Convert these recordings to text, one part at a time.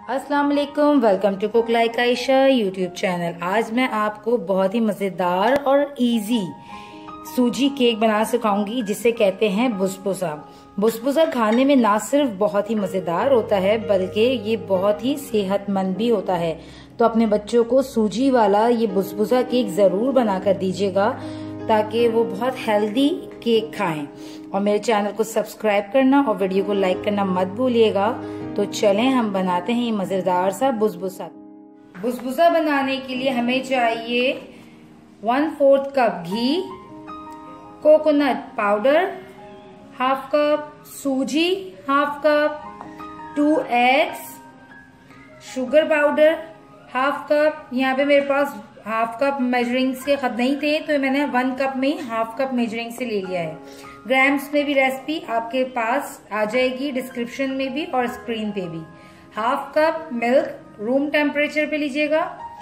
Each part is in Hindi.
अस्सलाम वालेकुम, welcome to cook like Ayesha YouTube channel. आज मैं आपको बहुत ही मज़ेदार और इजी सूजी केक बना सिखाऊंगी जिसे कहते हैं बुसबुसा। बुसबुसा खाने में ना सिर्फ बहुत ही मज़ेदार होता है बल्कि ये बहुत ही सेहतमंद भी होता है। तो अपने बच्चों को सूजी वाला ये बुसबुसा केक ज़रूर बना कर दीजिएगा ताकि वो बहुत हेल्दी केक खाएं। और मेरे चैनल को सब्सक्राइब करना और वीडियो को लाइक करना मत भूलिएगा। तो चलें हम बनाते हैं ये मज़ेदार सा बुसबुसा। बुसबुसा बनाने के लिए हमें चाहिए 1/4 कप घी, कोकोनट पाउडर हाफ कप, सूजी half cup, 2 eggs, sugar powder half cup. यहाँ पे मेरे पास हाफ कप मेजरिंग से खत नहीं थे तो मैंने 1 कप में ही हाफ कप मेजरिंग से ले लिया है। ग्राम्स में भी रेसिपी आपके पास आ जाएगी डिस्क्रिप्शन में भी और स्क्रीन पे भी। Half cup milk room temperature पे लीजिएगा।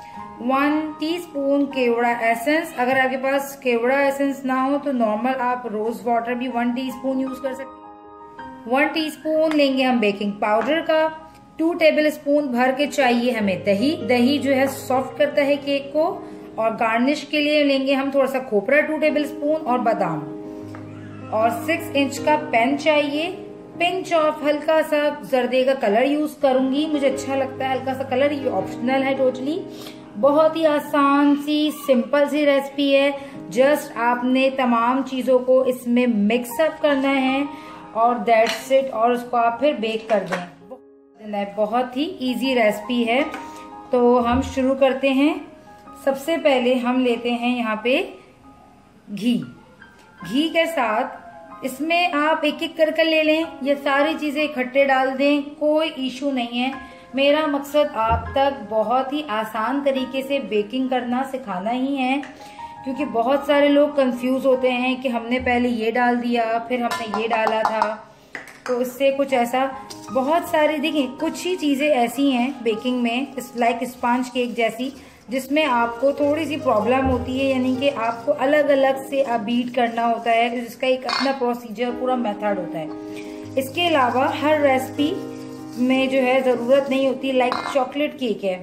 1 टीस्पून केवड़ा एसेंस, अगर आपके पास केवड़ा एसेंस ना हो तो नॉर्मल आप रोज वाटर भी 1 टीस्पून यूज कर सकते हैं। 1 टीस्पून लेंगे हम बेकिंग पाउडर का। 2 टेबल स्पून भर के चाहिए हमें दही। दही जो है सॉफ्ट करता है केक को। और गार्निश के लिए लेंगे हम थोड़ा सा खोपरा 2 टेबल स्पून और बादाम। और 6 इंच का पेन चाहिए। पिंच ऑफ हल्का सा जर्दे का कलर यूज करूंगी, मुझे अच्छा लगता है हल्का सा कलर, ये ऑप्शनल है टोटली। बहुत ही आसान सी सिंपल सी रेसिपी है। जस्ट आपने तमाम चीजों को इसमें मिक्सअप करना है और दैट्स इट। और उसको आप फिर बेक कर दें। बहुत ही इजी रेसिपी है। तो हम शुरू करते हैं। सबसे पहले हम लेते हैं यहाँ पे घी। घी के साथ इसमें आप एक एक करके ले लें, ये सारी चीजें इकट्ठे डाल दें, कोई इशू नहीं है। मेरा मकसद आप तक बहुत ही आसान तरीके से बेकिंग करना सिखाना ही है, क्योंकि बहुत सारे लोग कंफ्यूज होते हैं कि हमने पहले ये डाल दिया फिर हमने ये डाला था। तो इससे कुछ ऐसा बहुत सारी देखिए कुछ ही चीजें ऐसी हैं बेकिंग में लाइक स्पंज केक जैसी जिसमें आपको थोड़ी सी प्रॉब्लम होती है, यानी कि आपको अलग अलग से आप बीट करना होता है, जिसका एक अपना प्रोसीजर पूरा मेथड होता है। इसके अलावा हर रेसिपी में जो है ज़रूरत नहीं होती, लाइक चॉकलेट केक है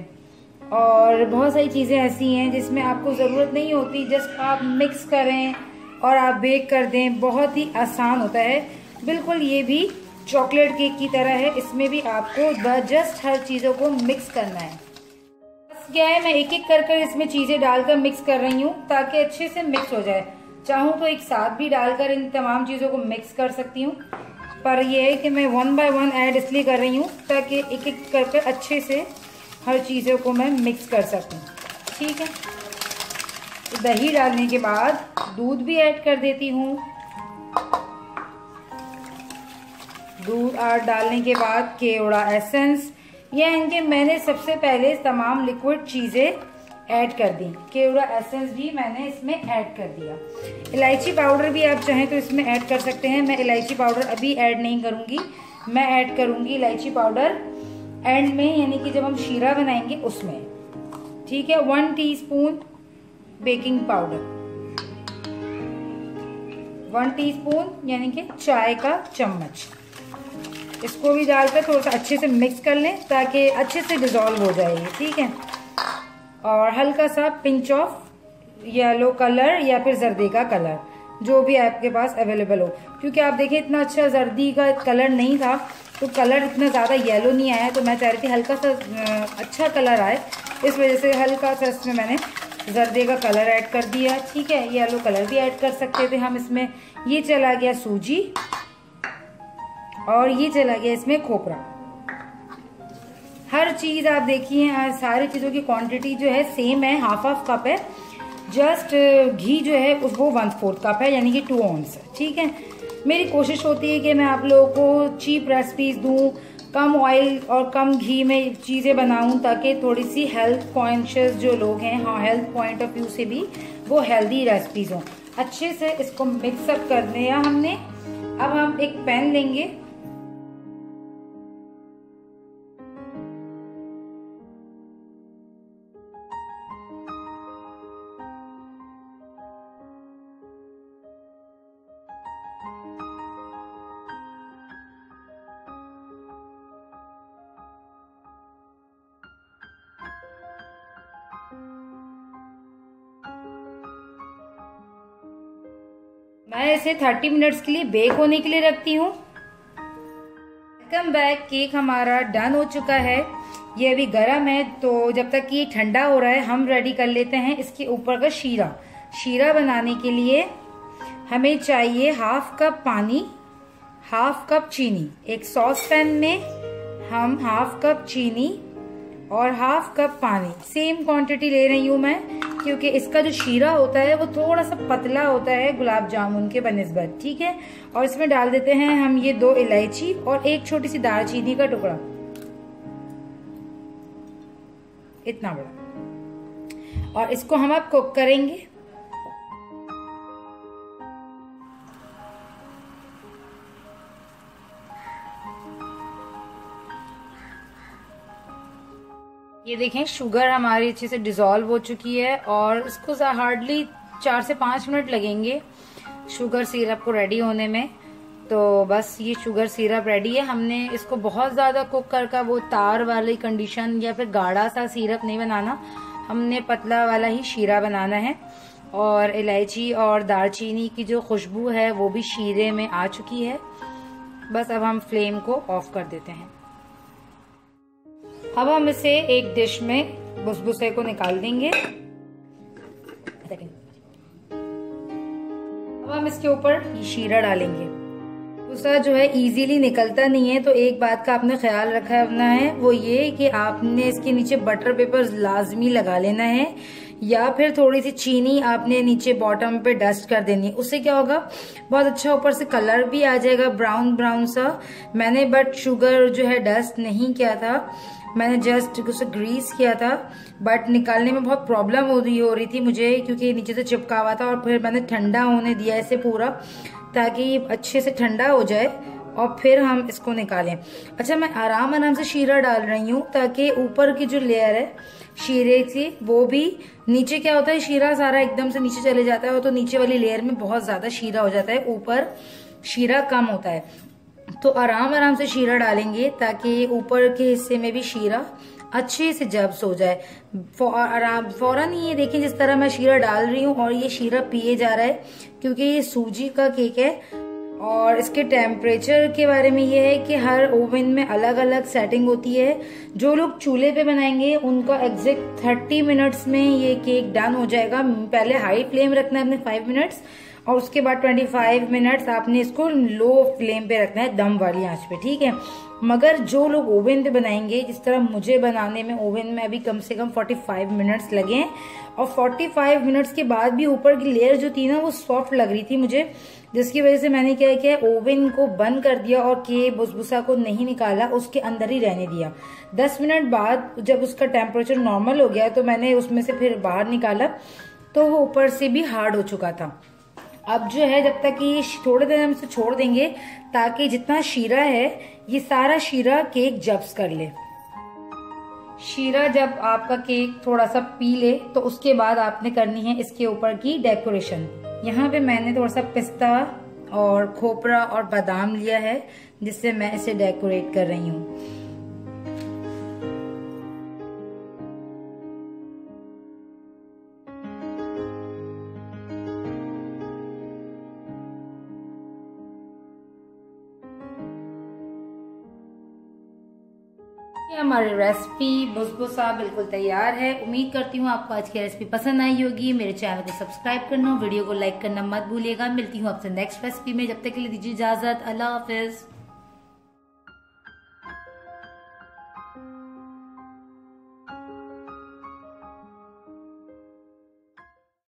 और बहुत सारी चीज़ें ऐसी हैं जिसमें आपको ज़रूरत नहीं होती, जस्ट आप मिक्स करें और आप बेक कर दें, बहुत ही आसान होता है। बिल्कुल ये भी चॉकलेट केक की तरह है, इसमें भी आपको जस्ट हर चीज़ों को मिक्स करना है। क्या है मैं एक एक कर कर इसमें चीजें डालकर मिक्स कर रही हूँ ताकि अच्छे से मिक्स हो जाए। चाहूँ तो एक साथ भी डालकर इन तमाम चीजों को मिक्स कर सकती हूँ, पर यह है कि मैं 1 बाय 1 ऐड इसलिए कर रही हूँ ताकि एक एक कर कर अच्छे से हर चीजों को मैं मिक्स कर सकूँ। ठीक है, तो दही डालने के बाद दूध भी ऐड कर देती हूँ। दूध डालने के बाद केवड़ा एसेंस, यानी मैंने सबसे पहले तमाम लिक्विड चीजें ऐड कर दी। केवड़ा एसेंस भी मैंने इसमें ऐड कर दिया। इलायची पाउडर भी आप चाहें तो इसमें ऐड कर सकते हैं। मैं इलायची पाउडर अभी ऐड नहीं करूंगी, मैं ऐड करूंगी इलायची पाउडर एंड में, यानी कि जब हम शीरा बनाएंगे उसमें। ठीक है, 1 टीस्पून बेकिंग पाउडर, 1 टीस्पून यानी कि चाय का चम्मच, इसको भी डालकर थोड़ा सा अच्छे से मिक्स कर लें ताकि अच्छे से डिजोल्व हो जाए। ठीक है, और हल्का सा पिंच ऑफ येलो कलर या फिर जर्दी का कलर, जो भी आपके पास अवेलेबल हो। क्योंकि आप देखिए इतना अच्छा जर्दी का कलर नहीं था तो कलर इतना ज़्यादा येलो नहीं आया, तो मैं चाह रही थी हल्का सा अच्छा कलर आए, इस वजह से हल्का सा इसमें मैंने जर्दे का कलर ऐड कर दिया। ठीक है, येलो कलर भी ऐड कर सकते थे हम इसमें। ये चला गया सूजी और ये चला गया इसमें खोपरा। हर चीज आप देखिए सारी चीजों की क्वांटिटी जो है सेम है, हाफ कप है। जस्ट घी जो है वो 1/4 कप है, यानी कि 2 ऑन्स है। ठीक है, मेरी कोशिश होती है कि मैं आप लोगों को चीप रेसिपीज दूं, कम ऑयल और कम घी में चीजें बनाऊं ताकि थोड़ी सी हेल्थ कॉन्शियस जो लोग हैं, हाँ हेल्थ पॉइंट ऑफ व्यू से भी वो हेल्दी रेसिपीज हों। अच्छे से इसको मिक्सअप कर लिया हमने। अब हम एक पैन लेंगे, मैं इसे 30 मिनट्स के लिए बेक होने के लिए रखती हूँ। Welcome back. केक हमारा डन हो चुका है। ये अभी गर्म है, तो जब तक ये ठंडा हो रहा है हम रेडी कर लेते हैं इसके ऊपर का शीरा। शीरा बनाने के लिए हमें चाहिए 1/2 कप पानी, 1/2 कप चीनी। एक सॉस पैन में हम 1/2 कप चीनी और 1/2 कप पानी, सेम क्वांटिटी ले रही हूँ मैं, क्योंकि इसका जो शीरा होता है वो थोड़ा सा पतला होता है गुलाब जामुन के बनिस्बत। ठीक है, और इसमें डाल देते हैं हम ये 2 इलायची और एक छोटी सी दालचीनी का टुकड़ा, इतना बड़ा, और इसको हम अब कुक करेंगे। ये देखें शुगर हमारी अच्छे से डिसॉल्व हो चुकी है और इसको हार्डली 4 से 5 मिनट लगेंगे शुगर सिरप को रेडी होने में। तो बस ये शुगर सिरप रेडी है। हमने इसको बहुत ज्यादा कुक करके वो तार वाली कंडीशन या फिर गाढ़ा सा सिरप नहीं बनाना, हमने पतला वाला ही शीरा बनाना है। और इलायची और दालचीनी की जो खुशबू है वो भी शीरे में आ चुकी है। बस अब हम फ्लेम को ऑफ कर देते हैं। अब हम इसे एक डिश में बुसबुसे को निकाल देंगे। अब हम इसके ऊपर शीरा डालेंगे। बुसबुसा जो है इजीली निकलता नहीं है, तो एक बात का आपने ख्याल रखना है, वो ये कि आपने इसके नीचे बटर पेपर लाजमी लगा लेना है, या फिर थोड़ी सी चीनी आपने नीचे बॉटम पे डस्ट कर देनी है। उससे क्या होगा, बहुत अच्छा ऊपर से कलर भी आ जाएगा ब्राउन ब्राउन सा। मैंने बट शुगर जो है डस्ट नहीं किया था, मैंने जस्ट उसे ग्रीस किया था, बट निकालने में बहुत प्रॉब्लम हो रही थी मुझे, क्योंकि नीचे से चिपका हुआ था। और फिर मैंने ठंडा होने दिया इसे पूरा, ताकि अच्छे से ठंडा हो जाए और फिर हम इसको निकालें। अच्छा, मैं आराम से शीरा डाल रही हूँ ताकि ऊपर की जो लेयर है शीरे की वो भी, नीचे क्या होता है शीरा सारा एकदम से नीचे चले जाता है, तो नीचे वाली लेयर में बहुत ज्यादा शीरा हो जाता है, ऊपर शीरा कम होता है। तो आराम से शीरा डालेंगे ताकि ऊपर के हिस्से में भी शीरा अच्छे से जब्स हो जाए। फौरन ये देखिए जिस तरह मैं शीरा डाल रही हूँ और ये शीरा पिए जा रहा है, क्योंकि ये सूजी का केक है। और इसके टेम्परेचर के बारे में ये है कि हर ओवन में अलग अलग सेटिंग होती है। जो लोग चूल्हे पे बनाएंगे उनका एग्जैक्ट 30 मिनट्स में ये केक डन हो जाएगा। पहले हाई फ्लेम रखना है अपने 5 मिनट्स, और उसके बाद 25 मिनट्स आपने इसको लो फ्लेम पे रखना है, दम वाली आंच पे। ठीक है, मगर जो लोग ओवन पे बनाएंगे, जिस तरह मुझे बनाने में ओवन में अभी कम से कम 45 मिनट्स लगे, और 45 मिनट्स के बाद भी ऊपर की लेयर जो थी ना वो सॉफ्ट लग रही थी मुझे, जिसकी वजह से मैंने क्या किया, ओवन को बंद कर दिया और के बुसबुसा को नहीं निकाला, उसके अंदर ही रहने दिया। 10 मिनट बाद जब उसका टेम्परेचर नॉर्मल हो गया तो मैंने उसमें से फिर बाहर निकाला, तो वो ऊपर से भी हार्ड हो चुका था। अब जो है जब तक ये थोड़े देर हम इसे छोड़ देंगे, ताकि जितना शीरा है ये सारा शीरा केक जब्स कर ले। शीरा जब आपका केक थोड़ा सा पी ले तो उसके बाद आपने करनी है इसके ऊपर की डेकोरेशन। यहाँ पे मैंने थोड़ा सा पिस्ता और खोपरा और बादाम लिया है, जिससे मैं इसे डेकोरेट कर रही हूँ। हमारी रेसिपी बुसबुसा बिल्कुल तैयार है। उम्मीद करती हूँ आपको आज की रेसिपी पसंद आई होगी। मेरे चैनल को सब्सक्राइब करना, वीडियो को लाइक करना मत भूलिएगा। मिलती हूँ आपसे नेक्स्ट रेसिपी में, जब तक के लिए दीजिए इजाजत। अल्लाह हाफिज।